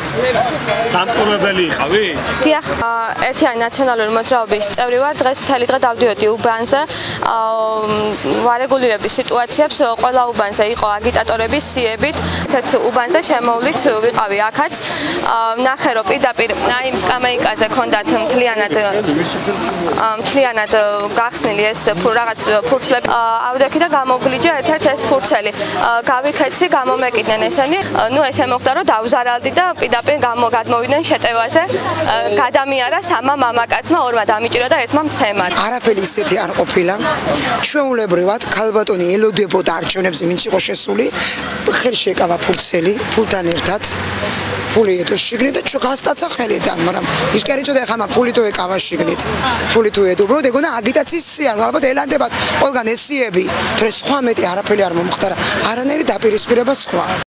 დამკვირვებელი იყავით? დიახ, ერთიანი ნაციონალური მოძრაობის წევრი ვარ. დღეს მთელი დღე დავდიოდი უბანზე. ვარეგულირებდი სიტუაციებს. ყველა უბანზე იყო აგიტატორების სიებით. ერთ უბანზე შემოვლით, ვიყავი აქაც. ნახე რომ პირდაპირ აი იმ სკამეიკაზე ქონდათ მთლიანად გახსნილი ეს რაღაც ფურცლები. ავდექი და გამოვგლიჯე ერთ-ერთ ეს ფურცელი. გავიქეცი, გამომეკიდნენ ესენი. ნუ ესე მოხდა რომ დავზარალდი და პირდაპირ გადმოვიდნენ შეტევაზე. გადამიარა სამა მამაკაცმა, ორმა დამიჭირა და ერთმა მცემად. არაფერი ისეთი არ ყოფილა. ჩვეულებრივად ქალბატონი ელოდებოდა არჩევნებს, ვინც იყო შესული. ხელში ეკავა ფურცელი, ფულთან ერთად. ფული ედო შიგნით და ჩვენ გასტაცა ხელიდან, მაგრამ ის კი არ იცოდა ხა მაგ ფული თუ ეკავა შიგნით. ფული თუ ედო, უბრალოდ ეგონა აგიტაციის სია, ალბათ ელანდებათ ყველგან ეს სიები. თუ ეს სხვა მეტი არაფერი არ მომხდარა. არანაირი დაპირისპირება სხვა.